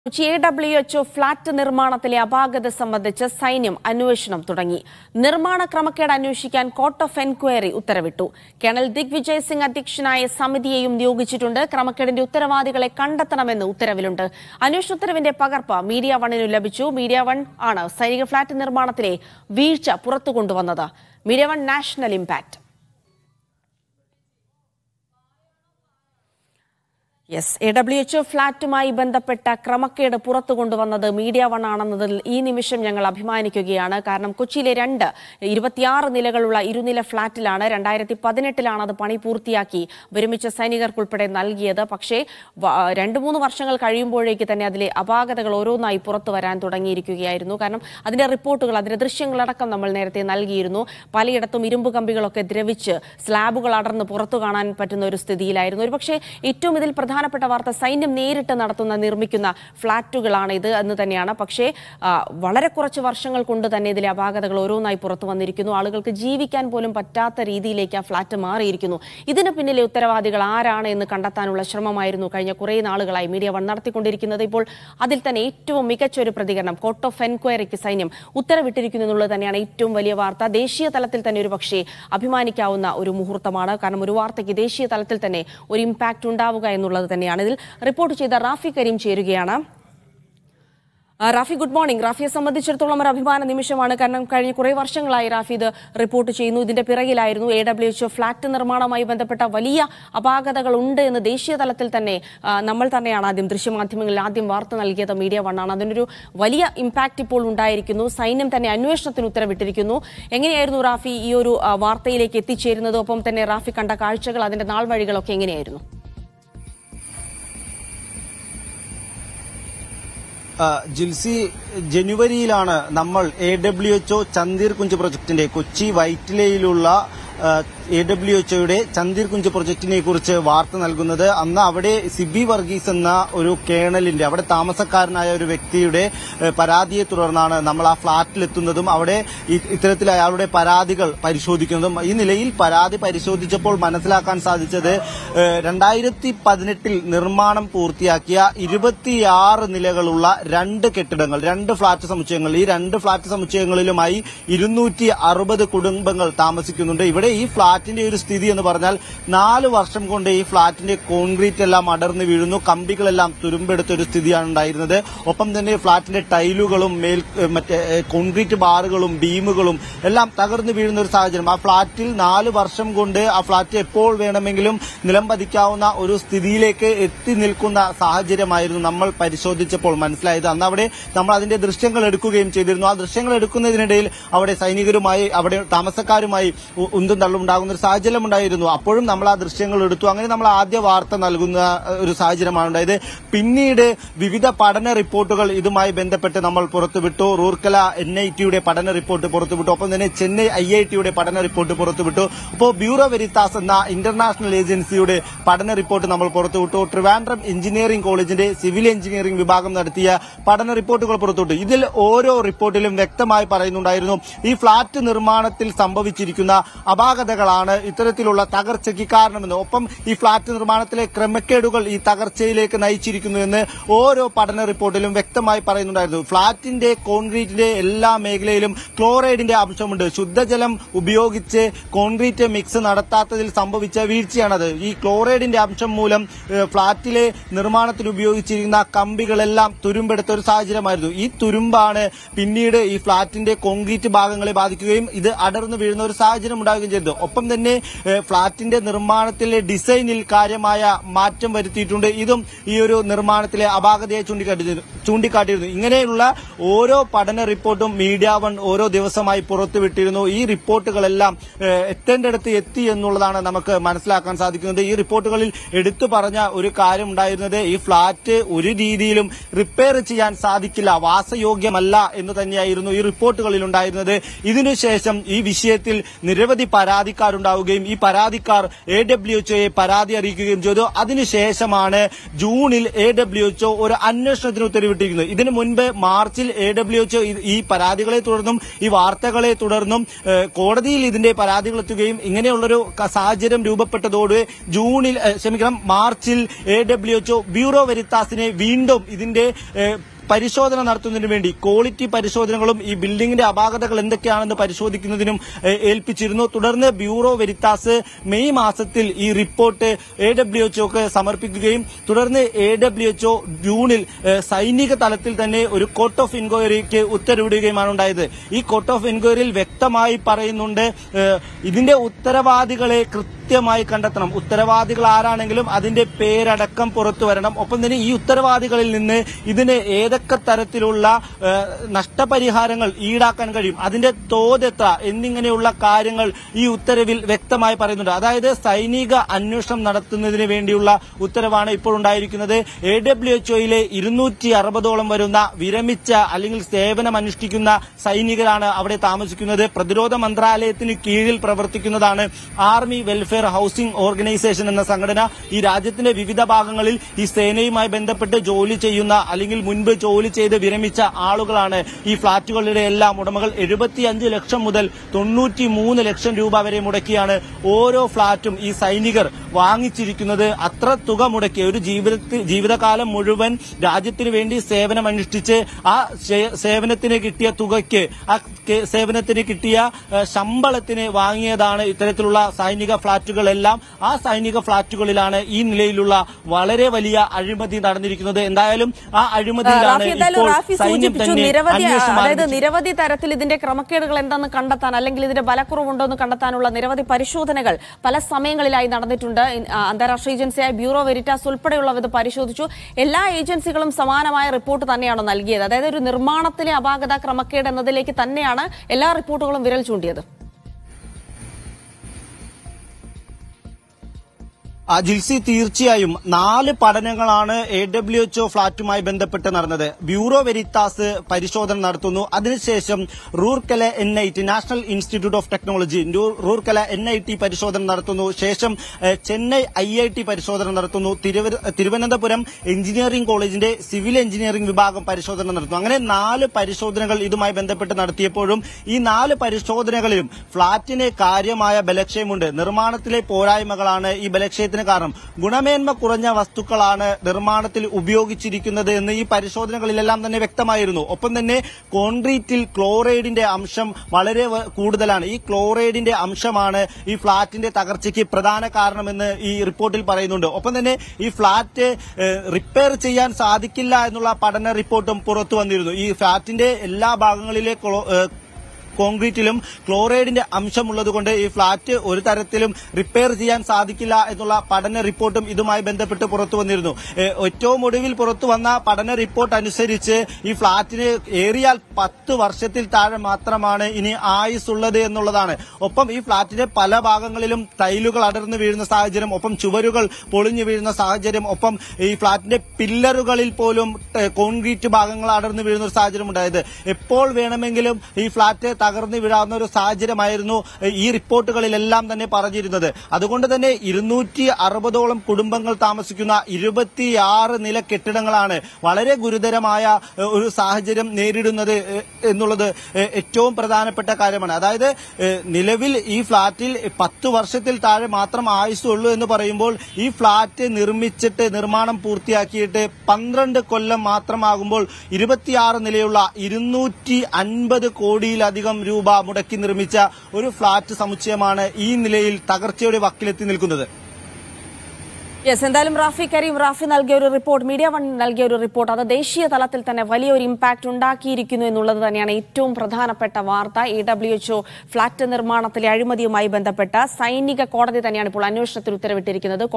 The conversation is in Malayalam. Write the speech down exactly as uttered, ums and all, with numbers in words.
Kochi A W H O flat നിർമ്മാണത്തിലെ അപാകത സംബന്ധിച്ച് സൈന്യം അന്വേഷണം തുടങ്ങി. നിർമ്മാണ ക്രമക്കേട് അന്വേഷിക്കാൻ കോർട്ട് ഓഫ് എൻക്വയറി ഉത്തരവിട്ടു. കേണൽ ദിഗ്വിജയ് സിംഗ് അധ്യക്ഷനായ സമിതിയെയും നിയോഗിച്ചിട്ടുണ്ട്. ക്രമക്കേടിന്റെ ഉത്തരവാദികളെ കണ്ടെത്തണമെന്ന് ഉത്തരവിലുണ്ട്. അന്വേഷണ ഉത്തരവിന്റെ പകർപ്പ് മീഡിയ വണ്ണിനു ലഭിച്ചു. മീഡിയ വൺ ആണ് സൈനിക ഫ്ളാറ്റ് നിർമ്മാണത്തിലെ വീഴ്ച പുറത്തുകൊണ്ടുവന്നത്. Media one national impact. Yes, A W H O ഫ്ളാറ്റുമായി ബന്ധപ്പെട്ട ക്രമക്കേട് പുറത്തു കൊണ്ടുവന്നത് മീഡിയ വൺ ആണെന്നതിൽ ഈ നിമിഷം ഞങ്ങൾ അഭിമാനിക്കുകയാണ്. കാരണം കൊച്ചിയിലെ രണ്ട് ഇരുപത്തിയാറ് നിലകളുള്ള ഇരുനില ഫ്ളാറ്റിലാണ് രണ്ടായിരത്തി പതിനെട്ടിലാണ് അത് പണി പൂർത്തിയാക്കി വിരമിച്ച സൈനികർക്കുൾപ്പെടെ നൽകിയത്. പക്ഷേ രണ്ടു മൂന്ന് വർഷങ്ങൾ കഴിയുമ്പോഴേക്ക് തന്നെ അതിലെ അപാകതകൾ ഓരോന്നായി പുറത്തു വരാൻ തുടങ്ങിയിരിക്കുകയായിരുന്നു. കാരണം അതിന്റെ റിപ്പോർട്ടുകൾ, അതിന്റെ ദൃശ്യങ്ങളടക്കം നമ്മൾ നേരത്തെ നൽകിയിരുന്നു. പലയിടത്തും ഇരുമ്പ് കമ്പികളൊക്കെ ദ്രവിച്ച് സ്ലാബുകൾ അടർന്ന് പുറത്തു കാണാൻ പറ്റുന്ന ഒരു സ്ഥിതിയിലായിരുന്നു. ഒരുപക്ഷെ ഏറ്റവും ഇതിൽ പ്രധാന പ്രധാനപ്പെട്ട വാർത്ത സൈന്യം നേരിട്ട് നടത്തുന്ന നിർമ്മിക്കുന്ന ഫ്ളാറ്റുകളാണ് ഇത് എന്ന് തന്നെയാണ്. പക്ഷേ വളരെ കുറച്ച് വർഷങ്ങൾ കൊണ്ട് തന്നെ ഇതിലെ അപാകതകൾ ഓരോന്നായി പുറത്തു വന്നിരിക്കുന്നു. ആളുകൾക്ക് ജീവിക്കാൻ പോലും പറ്റാത്ത രീതിയിലേക്ക് ആ ഫ്ളാറ്റ് മാറിയിരിക്കുന്നു. ഇതിന് പിന്നിലെ ഉത്തരവാദികൾ ആരാണ് എന്ന് കണ്ടെത്താനുള്ള ശ്രമമായിരുന്നു കഴിഞ്ഞ കുറേ നാളുകളായി മീഡിയ വൺ നടത്തിക്കൊണ്ടിരിക്കുന്നത്. ഇപ്പോൾ അതിൽ തന്നെ ഏറ്റവും മികച്ച ഒരു പ്രതികരണം കോർട്ട് ഓഫ് എൻക്വയറിക്ക് സൈന്യം ഉത്തരവിട്ടിരിക്കുന്നു എന്നുള്ളത് തന്നെയാണ് ഏറ്റവും വലിയ വാർത്ത. ദേശീയ തലത്തിൽ തന്നെ ഒരു പക്ഷേ അഭിമാനിക്കാവുന്ന ഒരു മുഹൂർത്തമാണ്. കാരണം ഒരു വാർത്തയ്ക്ക് ദേശീയ തലത്തിൽ തന്നെ ഒരു ഇമ്പാക്ട് ഉണ്ടാവുക എന്നുള്ളത് തന്നെയാണ്. ഇതിൽ റിപ്പോർട്ട് ചെയ്ത റാഫി കരീം ചേരുകയാണ്. Rafi, good morning. റാഫിയെ സംബന്ധിച്ചിടത്തോളം ഒരു അഭിമാന നിമിഷമാണ്. കാരണം കഴിഞ്ഞ കുറേ വർഷങ്ങളായി റാഫി ഇത് റിപ്പോർട്ട് ചെയ്യുന്നു. ഇതിന്റെ പിറകിലായിരുന്നു. A W H O flat നിർമ്മാണവുമായി ബന്ധപ്പെട്ട വലിയ അപാകതകൾ ഉണ്ട് എന്ന് ദേശീയ തലത്തിൽ തന്നെ നമ്മൾ തന്നെയാണ് ആദ്യം ദൃശ്യമാധ്യമങ്ങളിൽ ആദ്യം വാർത്ത നൽകിയത് മീഡിയ വൺ ആണ്. അതിനൊരു വലിയ ഇമ്പാക്ട് ഇപ്പോൾ ഉണ്ടായിരിക്കുന്നു. സൈന്യം തന്നെ അന്വേഷണത്തിന് ഉത്തരവിട്ടിരിക്കുന്നു. എങ്ങനെയായിരുന്നു റാഫി ഈ ഒരു വാർത്തയിലേക്ക് എത്തിച്ചേരുന്നത്? ഒപ്പം തന്നെ റാഫി കണ്ട കാഴ്ചകൾ, അതിന്റെ നാൾവഴികളൊക്കെ എങ്ങനെയായിരുന്നു? ജിൽസി, ജനുവരിയിലാണ് നമ്മൾ A W H O Chander Kunj പ്രൊജക്ടിന്റെ കൊച്ചി വൈറ്റിലയിലുള്ള എ ഡബ്ല്യു എച്ച് ഒയുടെ ചന്ദീർ കുഞ്ച് പ്രൊജക്ടിനെ കുറിച്ച് വാർത്ത നൽകുന്നത്. അന്ന് അവിടെ സിബി വർഗീസ് എന്ന ഒരു കേണലിന്റെ, അവിടെ താമസക്കാരനായ ഒരു വ്യക്തിയുടെ പരാതിയെ തുടർന്നാണ് നമ്മൾ ആ ഫ്ളാറ്റിലെത്തുന്നതും അവിടെ ഇത്തരത്തിൽ അയാളുടെ പരാതികൾ പരിശോധിക്കുന്നതും. ഈ നിലയിൽ പരാതി പരിശോധിച്ചപ്പോൾ മനസ്സിലാക്കാൻ സാധിച്ചത് രണ്ടായിരത്തി പതിനെട്ടിൽ നിർമ്മാണം പൂർത്തിയാക്കിയ ഇരുപത്തിയാറ് നിലകളുള്ള രണ്ട് കെട്ടിടങ്ങൾ, രണ്ട് ഫ്ളാറ്റ് സമുച്ചയങ്ങൾ, ഈ രണ്ട് ഫ്ളാറ്റ് സമുച്ചയങ്ങളിലുമായി ഇരുന്നൂറ്റി അറുപത് കുടുംബങ്ങൾ താമസിക്കുന്നുണ്ട്. ഇവിടെ ഈ ഫ്ളാറ്റിന്റെ ഒരു സ്ഥിതി എന്ന് പറഞ്ഞാൽ നാല് വർഷം കൊണ്ട് ഈ ഫ്ളാറ്റിന്റെ കോൺക്രീറ്റ് എല്ലാം അടർന്നു വീഴുന്നു, കമ്പികളെല്ലാം തുരുമ്പെടുത്ത ഒരു സ്ഥിതിയാണ് ഉണ്ടായിരുന്നത്. ഒപ്പം തന്നെ ഫ്ളാറ്റിന്റെ ടൈലുകളും മേൽ മറ്റേ കോൺക്രീറ്റ് ബാറുകളും ബീമുകളും എല്ലാം തകർന്നു വീഴുന്ന ഒരു സാഹചര്യം. ആ ഫ്ളാറ്റിൽ നാല് വർഷം കൊണ്ട് ആ ഫ്ളാറ്റ് എപ്പോൾ വേണമെങ്കിലും നിലം പതിക്കാവുന്ന ഒരു സ്ഥിതിയിലേക്ക് എത്തി നിൽക്കുന്ന സാഹചര്യമായിരുന്നു നമ്മൾ പരിശോധിച്ചപ്പോൾ മനസ്സിലായത്. അന്ന് അവിടെ നമ്മൾ അതിന്റെ ദൃശ്യങ്ങൾ എടുക്കുകയും ചെയ്തിരുന്നു. ആ ദൃശ്യങ്ങൾ എടുക്കുന്നതിനിടയിൽ അവിടെ സൈനികരുമായി, അവിടെ താമസക്കാരുമായി ഉന്തും തള്ളും ഉണ്ടാകുന്ന ഒരു സാഹചര്യം ഉണ്ടായിരുന്നു. അപ്പോഴും നമ്മൾ ആ ദൃശ്യങ്ങൾ എടുത്തു. അങ്ങനെ നമ്മൾ ആദ്യ വാർത്ത നൽകുന്ന ഒരു സാഹചര്യമാണ് ഉണ്ടായത്. പിന്നീട് വിവിധ പഠന റിപ്പോർട്ടുകൾ ഇതുമായി ബന്ധപ്പെട്ട് നമ്മൾ പുറത്തുവിട്ടു. റൂർക്കല എൻ ഐ ടിയുടെ പഠന റിപ്പോർട്ട് പുറത്തുവിട്ടു. ഒപ്പം തന്നെ ചെന്നൈ ഐ ഐ ടിയുടെ പഠന റിപ്പോർട്ട് പുറത്തുവിട്ടു. അപ്പോൾ ബ്യൂറോ വെരിത്താസ് എന്ന ഇന്റർനാഷണൽ ഏജൻസിയുടെ പഠന റിപ്പോർട്ട് നമ്മൾ പുറത്തുവിട്ടു. ട്രിവാൻഡ്രം എഞ്ചിനീയറിംഗ് കോളേജിന്റെ സിവിൽ എഞ്ചിനീയറിംഗ് വിഭാഗം നടത്തിയ പഠന റിപ്പോർട്ടുകൾ പുറത്തുവിട്ടു. ഇതിൽ ഓരോ റിപ്പോർട്ടിലും വ്യക്തമായി പറയുന്നുണ്ടായിരുന്നു ഈ ഫ്ളാറ്റ് നിർമ്മാണത്തിൽ സംഭവിച്ചിരിക്കുന്ന അപാകതകളാണ് ഇത്തരത്തിലുള്ള തകർച്ചയ്ക്ക് കാരണമെന്ന്. ഒപ്പം ഈ ഫ്ളാറ്റ് നിർമ്മാണത്തിലെ ക്രമക്കേടുകൾ ഈ തകർച്ചയിലേക്ക് നയിച്ചിരിക്കുന്നുവെന്ന് ഓരോ പഠന റിപ്പോർട്ടിലും വ്യക്തമായി പറയുന്നുണ്ടായിരുന്നു. ഫ്ളാറ്റിന്റെ കോൺക്രീറ്റിന്റെ എല്ലാ മേഖലയിലും ക്ലോറൈഡിന്റെ അംശമുണ്ട്. ശുദ്ധജലം ഉപയോഗിച്ച് കോൺക്രീറ്റ് മിക്സ് നടത്താത്തതിൽ സംഭവിച്ച വീഴ്ചയാണത്. ഈ ക്ലോറൈഡിന്റെ അംശം മൂലം ഫ്ളാറ്റിലെ നിർമ്മാണത്തിൽ ഉപയോഗിച്ചിരിക്കുന്ന കമ്പികളെല്ലാം തുരുമ്പെടുത്ത ഒരു സാഹചര്യമായിരുന്നു. ഈ തുരുമ്പാണ് പിന്നീട് ഈ ഫ്ളാറ്റിന്റെ കോൺക്രീറ്റ് ഭാഗങ്ങളെ ബാധിക്കുകയും ഇത് അടർന്നു വീഴുന്ന ഒരു സാഹചര്യം ഉണ്ടാകുകയും ചെയ്തു. ഒപ്പം തന്നെ ഫ്ളാറ്റിന്റെ നിർമ്മാണത്തിലെ ഡിസൈനിൽ കാര്യമായ മാറ്റം വരുത്തിയിട്ടുണ്ട്. ഇതും ഈ ഒരു നിർമ്മാണത്തിലെ അപാകതയെ ചൂണ്ടിക്കാട്ടിയിരുന്നു. ഇങ്ങനെയുള്ള ഓരോ പഠന റിപ്പോർട്ടും മീഡിയ വൺ ഓരോ ദിവസമായി പുറത്തുവിട്ടിരുന്നു. ഈ റിപ്പോർട്ടുകളെല്ലാം എത്തേണ്ടടുത്ത് എത്തി എന്നുള്ളതാണ് നമുക്ക് മനസ്സിലാക്കാൻ സാധിക്കുന്നത്. ഈ റിപ്പോർട്ടുകളിൽ എടുത്തു പറഞ്ഞ ഒരു കാര്യം ഉണ്ടായിരുന്നത് ഈ ഫ്ളാറ്റ് ഒരു രീതിയിലും റിപ്പയർ ചെയ്യാൻ സാധിക്കില്ല, വാസയോഗ്യമല്ല എന്ന് തന്നെയായിരുന്നു ഈ റിപ്പോർട്ടുകളിൽ ഉണ്ടായിരുന്നത്. ഇതിനുശേഷം ഈ വിഷയത്തിൽ നിരവധി പരാതിക്കാരുണ്ടാവുകയും ഈ പരാതിക്കാർ എ ഡബ്ല്യു എച്ച്ഒയെ പരാതി അറിയിക്കുകയും ചെയ്തു. അതിനുശേഷമാണ് ജൂണിൽ എ ഡബ്ല്യു എച്ച്ഒ ഒരു അന്വേഷണത്തിന് ഉത്തരവിട്ടിരിക്കുന്നത്. ഇതിനു മുൻപ് മാർച്ചിൽ എ ഡബ്ല്യു എച്ച്ഒ ഈ പരാതികളെ തുടർന്നും ഈ വാർത്തകളെ തുടർന്നും കോടതിയിൽ ഇതിന്റെ പരാതികൾ എത്തുകയും ഇങ്ങനെയുള്ളൊരു സാഹചര്യം രൂപപ്പെട്ടതോടെ ജൂണിൽ ക്ഷമിക്കണം മാർച്ചിൽ എ ഡബ്ല്യു എച്ച്ഒ ബ്യൂറോ വെരിത്താസിനെ വീണ്ടും ഇതിന്റെ പരിശോധന നടത്തുന്നതിനു വേണ്ടി ക്വാളിറ്റി പരിശോധനകളും ഈ ബിൽഡിംഗിന്റെ അപാകതകൾ എന്തൊക്കെയാണെന്ന് പരിശോധിക്കുന്നതിനും ഏൽപ്പിച്ചിരുന്നു. തുടർന്ന് ബ്യൂറോ വെരിത്താസ് മെയ് മാസത്തിൽ ഈ റിപ്പോർട്ട് എ ഡബ്ല്യു എച്ച്ഒക്ക് സമർപ്പിക്കുകയും തുടർന്ന് എ ഡബ്ല്യു എച്ച്ഒ ജൂണിൽ സൈനിക തലത്തിൽ തന്നെ ഒരു കോർട്ട് ഓഫ് എൻക്വയറിക്ക് ഉത്തരവിടുകയുമാണ് ഉണ്ടായത്. ഈ കോർട്ട് ഓഫ് എൻക്വയറിയിൽ വ്യക്തമായി പറയുന്നുണ്ട് ഇതിന്റെ ഉത്തരവാദികളെ കൃത്യമായി കണ്ടെത്തണം. ഉത്തരവാദികൾ ആരാണെങ്കിലും അതിന്റെ പേരടക്കം പുറത്തു വരണം. ഒപ്പം തന്നെ ഈ ഉത്തരവാദികളിൽ നിന്ന് ഇതിന് ഏതൊക്കെ തരത്തിലുള്ള നഷ്ടപരിഹാരങ്ങൾ ഈടാക്കാൻ കഴിയും, അതിന്റെ തോതെത്ര എന്നിങ്ങനെയുള്ള കാര്യങ്ങൾ ഈ ഉത്തരവിൽ വ്യക്തമായി പറയുന്നുണ്ട്. അതായത് സൈനിക അന്വേഷണം നടത്തുന്നതിന് വേണ്ടിയുള്ള ഉത്തരവാണ് ഇപ്പോൾ ഉണ്ടായിരിക്കുന്നത്. എ ഡബ്ല്യു എച്ച്ഒയിലെ ഇരുന്നൂറ്റി അറുപതോളം വരുന്ന വിരമിച്ച അല്ലെങ്കിൽ സേവനം അനുഷ്ഠിക്കുന്ന സൈനികരാണ് അവിടെ താമസിക്കുന്നത്. പ്രതിരോധ മന്ത്രാലയത്തിന് കീഴിൽ പ്രവർത്തിക്കുന്നതാണ് ആർമി വെൽഫെയർ ഹൌസിംഗ് ഓർഗനൈസേഷൻ എന്ന സംഘടന. ഈ രാജ്യത്തിന്റെ വിവിധ ഭാഗങ്ങളിൽ ഈ സേനയുമായി ബന്ധപ്പെട്ട് ജോലി ചെയ്യുന്ന അല്ലെങ്കിൽ മുൻപ് ജോലി ചെയ്ത് വിരമിച്ച ആളുകളാണ് ഈ ഫ്ളാറ്റുകളുടെ എല്ലാം ഉടമകൾ. എഴുപത്തിയഞ്ച് ലക്ഷം മുതൽ തൊണ്ണൂറ്റി മൂന്ന് ലക്ഷം രൂപ വരെ മുടക്കിയാണ് ഓരോ ഫ്ളാറ്റും ഈ സൈനികർ വാങ്ങിച്ചിരിക്കുന്നത്. അത്ര തുക മുടക്കി ഒരു ജീവിതത്തിൽ ജീവിതകാലം മുഴുവൻ രാജ്യത്തിന് വേണ്ടി സേവനം അനുഷ്ഠിച്ച് ആ സേവനത്തിന് കിട്ടിയ തുകയ്ക്ക് ആ സേവനത്തിന് കിട്ടിയ ശമ്പളത്തിന് വാങ്ങിയതാണ് ഇത്തരത്തിലുള്ള സൈനിക ഫ്ളാറ്റുകളെല്ലാം. ആ സൈനിക ഫ്ളാറ്റുകളിലാണ് ഈ നിലയിലുള്ള വളരെ വലിയ അഴിമതി നടന്നിരിക്കുന്നത്. എന്തായാലും ആ അഴിമതിയിലാണ് നിരവധി അതായത് നിരവധി തരത്തിൽ ഇതിന്റെ ക്രമക്കേടുകൾ എന്താണെന്ന് കണ്ടെത്താൻ അല്ലെങ്കിൽ ഇതിന്റെ ബലക്കുറവുണ്ടോ എന്ന് കണ്ടെത്താനുള്ള നിരവധി പരിശോധനകൾ പല സമയങ്ങളിലായി നടന്നിട്ടുണ്ട്. അന്താരാഷ്ട്ര ഏജൻസിയായ ബ്യൂറോ വെരിറ്റാസ് ഉൾപ്പെടെയുള്ളവ ഇത് പരിശോധിച്ചു. എല്ലാ ഏജൻസികളും സമാനമായ റിപ്പോർട്ട് തന്നെയാണ് നൽകിയത്. അതായത് ഒരു നിർമ്മാണത്തിലെ അപാകത ക്രമക്കേട് എന്നതിലേക്ക് തന്നെയാണ് എല്ലാ റിപ്പോർട്ടുകളും വിരൽ ചൂണ്ടിയത്. ജിൽസി, തീർച്ചയായും നാല് പഠനങ്ങളാണ് എ ഡബ്ല്യു എച്ച്ഒ ഫ്ളാറ്റുമായി ബന്ധപ്പെട്ട് നടന്നത്. ബ്യൂറോ വെരിത്താസ് പരിശോധന നടത്തുന്നു. അതിനുശേഷം Rourkela N I T national institute of technology Rourkela N I T പരിശോധന നടത്തുന്നു. ശേഷം ചെന്നൈ ഐ ഐ ടി പരിശോധന നടത്തുന്നു. തിരുവനന്തപുരം എഞ്ചിനീയറിംഗ് കോളേജിന്റെ സിവിൽ എഞ്ചിനീയറിംഗ് വിഭാഗം പരിശോധന നടത്തുന്നു. അങ്ങനെ നാല് പരിശോധനകൾ ഇതുമായി ബന്ധപ്പെട്ട് നടത്തിയപ്പോഴും ഈ നാല് പരിശോധനകളിലും ഫ്ളാറ്റിന് കാര്യമായ ബലക്ഷയമുണ്ട്. നിർമ്മാണത്തിലെ പോരായ്മകളാണ് ഈ ബലക്ഷയത്തിന് കാരണം. ഗുണമേന്മ കുറഞ്ഞ വസ്തുക്കളാണ് നിർമ്മാണത്തിൽ ഉപയോഗിച്ചിരിക്കുന്നത് എന്ന് ഈ പരിശോധനകളിലെല്ലാം തന്നെ വ്യക്തമായിരുന്നു. ഒപ്പം തന്നെ കോൺക്രീറ്റിൽ ക്ലോറൈഡിന്റെ അംശം വളരെ കൂടുതലാണ്. ഈ ക്ലോറൈഡിന്റെ അംശമാണ് ഈ ഫ്ളാറ്റിന്റെ തകർച്ചയ്ക്ക് പ്രധാന കാരണമെന്ന് ഈ റിപ്പോർട്ടിൽ പറയുന്നുണ്ട്. ഒപ്പം തന്നെ ഈ ഫ്ളാറ്റ് റിപ്പയർ ചെയ്യാൻ സാധിക്കില്ല എന്നുള്ള പഠന റിപ്പോർട്ടും പുറത്തു വന്നിരുന്നു. ഈ ഫ്ളാറ്റിന്റെ എല്ലാ ഭാഗങ്ങളിലെ കോൺക്രീറ്റിലും ക്ലോറൈഡിന്റെ അംശമുള്ളതുകൊണ്ട് ഈ ഫ്ളാറ്റ് ഒരു തരത്തിലും റിപ്പയർ ചെയ്യാൻ സാധിക്കില്ല എന്നുള്ള പഠന റിപ്പോർട്ടും ഇതുമായി ബന്ധപ്പെട്ട് പുറത്തു വന്നിരുന്നു. ഏറ്റവും ഒടുവിൽ പുറത്തു വന്ന പഠന റിപ്പോർട്ട് അനുസരിച്ച് ഈ ഫ്ളാറ്റിന് ഏറിയാൽ പത്ത് വർഷത്തിൽ താഴെ മാത്രമാണ് ഇനി ആയുസുള്ളത് എന്നുള്ളതാണ്. ഒപ്പം ഈ ഫ്ളാറ്റിന്റെ പല ഭാഗങ്ങളിലും ടൈലുകൾ അടർന്നു വീഴുന്ന സാഹചര്യം, ഒപ്പം ചുവരുകൾ പൊളിഞ്ഞു വീഴുന്ന സാഹചര്യം, ഒപ്പം ഈ ഫ്ളാറ്റിന്റെ പില്ലറുകളിൽ പോലും കോൺക്രീറ്റ് ഭാഗങ്ങൾ അടർന്നു വീഴുന്ന ഒരു സാഹചര്യം ഉണ്ടായത്. എപ്പോൾ വേണമെങ്കിലും ഈ ഫ്ളാറ്റ് തകർന്നു വീഴാവുന്ന ഒരു സാഹചര്യമായിരുന്നു ഈ റിപ്പോർട്ടുകളിലെല്ലാം തന്നെ പറഞ്ഞിരുന്നത്. അതുകൊണ്ട് തന്നെ ഇരുന്നൂറ്റി അറുപതോളം കുടുംബങ്ങൾ താമസിക്കുന്ന ഇരുപത്തിയാറ് നില കെട്ടിടങ്ങളാണ് വളരെ ഗുരുതരമായ ഒരു സാഹചര്യം നേരിടുന്നത് എന്നുള്ളത് ഏറ്റവും പ്രധാനപ്പെട്ട കാര്യമാണ്. അതായത് നിലവിൽ ഈ ഫ്ളാറ്റിൽ പത്ത് വർഷത്തിൽ താഴെ മാത്രം ആയുസ്സുള്ളൂ എന്ന് പറയുമ്പോൾ ഈ ഫ്ളാറ്റ് നിർമ്മിച്ചിട്ട് നിർമ്മാണം പൂർത്തിയാക്കിയിട്ട് പന്ത്രണ്ട് കൊല്ലം മാത്രമാകുമ്പോൾ ഇരുപത്തിയാറ് നിലയുള്ള ഇരുന്നൂറ്റി അൻപത് കോടിയിലധികം രൂപ മുടക്കി നിർമ്മിച്ച ഒരു ഫ്ളാറ്റ് സമുച്ചയമാണ് ഈ നിലയിൽ തകർച്ചയുടെ വക്കിലെത്തി നിൽക്കുന്നത്. യെസ്, എന്തായാലും റാഫി കരീം റാഫി നൽകിയ ഒരു റിപ്പോർട്ട്, മീഡിയ വൺ നൽകിയ ഒരു റിപ്പോർട്ട്, അത് ദേശീയ തലത്തിൽ തന്നെ വലിയൊരു ഇമ്പാക്ട് ഉണ്ടാക്കിയിരിക്കുന്നു എന്നുള്ളത് തന്നെയാണ് ഏറ്റവും പ്രധാനപ്പെട്ട വാർത്ത. എ ഡബ്ല്യു എച്ച്ഒ ഫ്ളാറ്റ് നിർമ്മാണത്തിലെ അഴിമതിയുമായി ബന്ധപ്പെട്ട സൈനിക കോടതി തന്നെയാണ് ഇപ്പോൾ അന്വേഷണത്തിന് ഉത്തരവിട്ടിരിക്കുന്നത്.